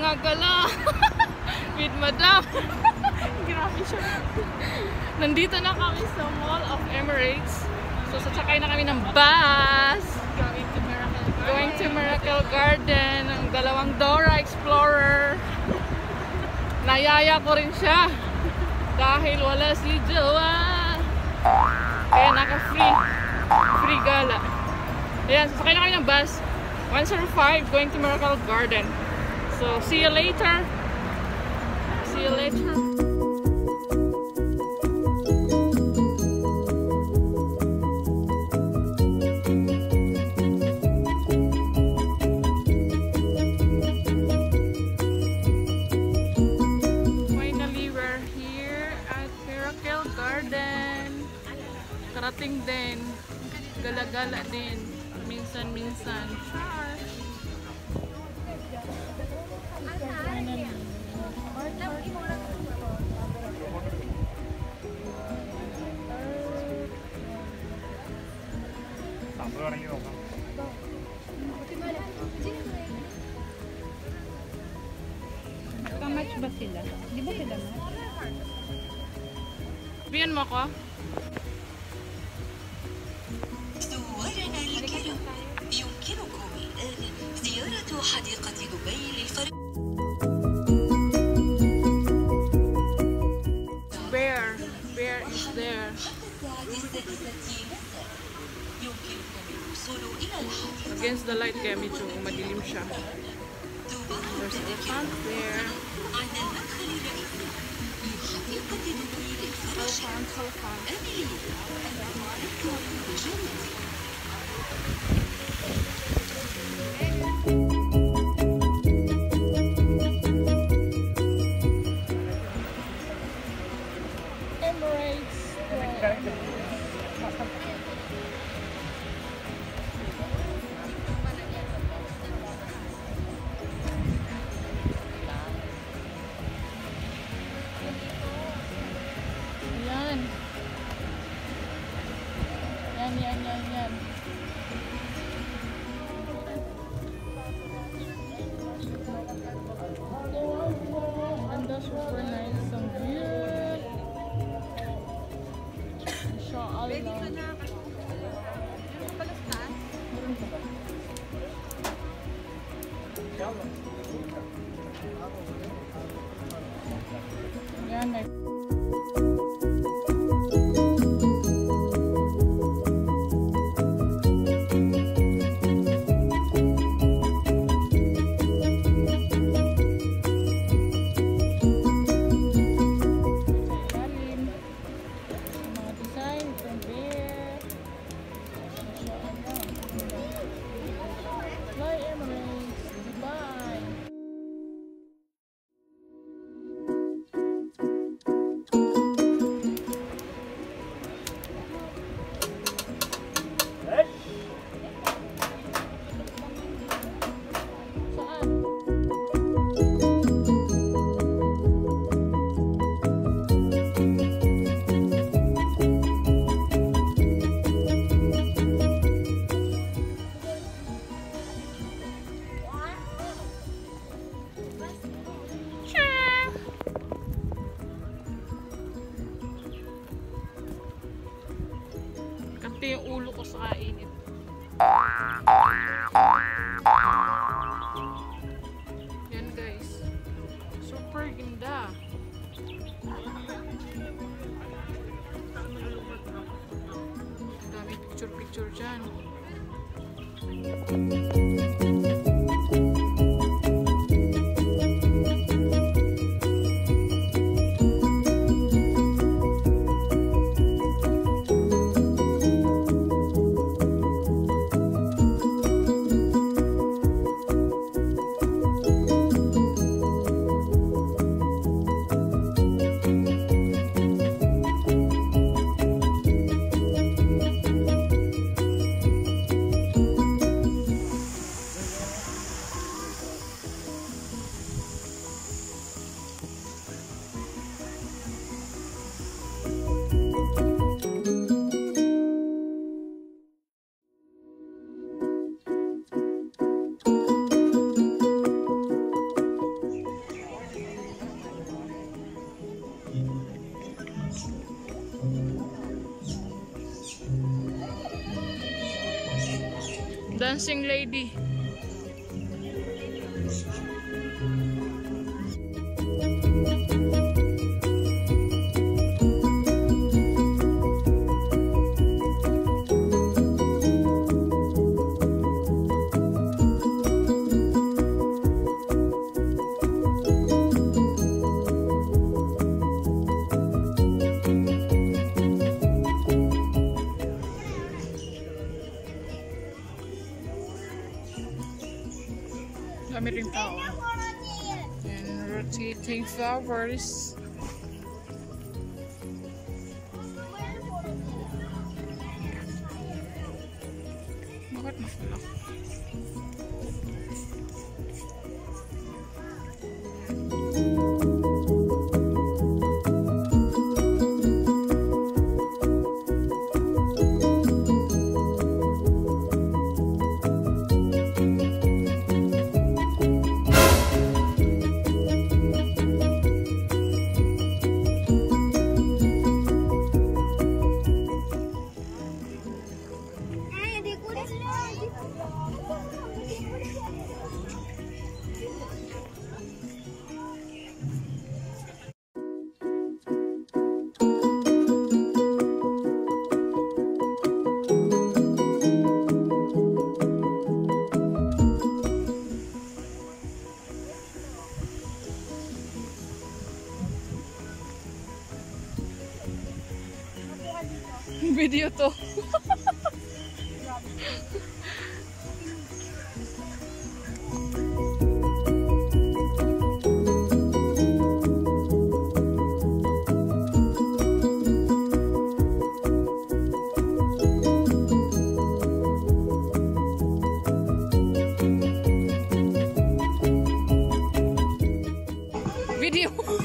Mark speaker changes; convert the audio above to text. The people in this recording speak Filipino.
Speaker 1: gumagala with Madam. Grabe siya. Nandito na kami sa Mall of Emirates. So sasakay na kami ng bus. Going to Miracle Garden. Ang dalawang Dora Explorer. Nayaya ko rin siya. Dahil wala si Jowa. Kaya naka-free. Free gala. Ayan, sasakay na kami ng bus. 105 going to Miracle Garden. So, see you later. See you later. Finally, we're here at Miracle Garden. Karating din. Gala-gala din. Minsan-minsan. Char.
Speaker 2: Kamatch ba sila? Di ba sila match?
Speaker 1: Sabihan mo ko?
Speaker 3: يمكنكم الآن زيارة حديقة دبي للفريق.
Speaker 1: Bear is there. Against the light kaya medyo madilim siya. There's the elephant there. Yan. Ganda, super nice. Ang view. Inshallah. Yan, Kante yung ulo ko sa kainit. Yan guys. Super ganda. Dami picture dyan. Dancing lady. Dami rin tao. And rotating flowers. Bakit mapula? Video to. Video.